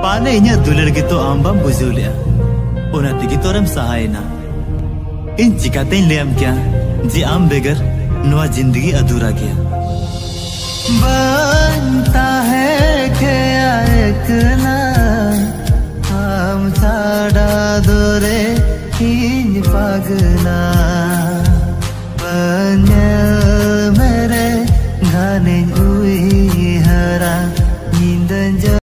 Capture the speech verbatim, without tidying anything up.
पाले इन्या दुलर के तो आम बम बुझो लिया उन्हें तिकी तोरम सहाय ना इन चिकाते ले हम क्या जी आम बेगर नवा जिंदगी अधूरा गया बनता है क्या एक ना हम साड़ा दोरे इन पगना